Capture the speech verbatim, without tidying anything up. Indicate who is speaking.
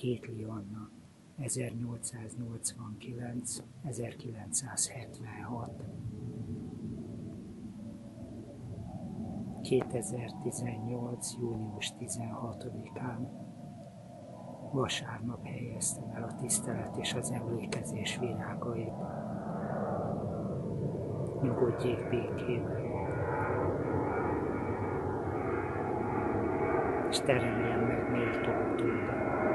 Speaker 1: Kétli Anna, ezernyolcszáznyolcvankilenc-ezerkilencszázhetvenhat. kétezer-tizennyolc. június tizenhatodikán, vasárnap helyeztem el a tisztelet és az emlékezés virágait. Nyugodjék békében, és teremjen meg méltó utódot.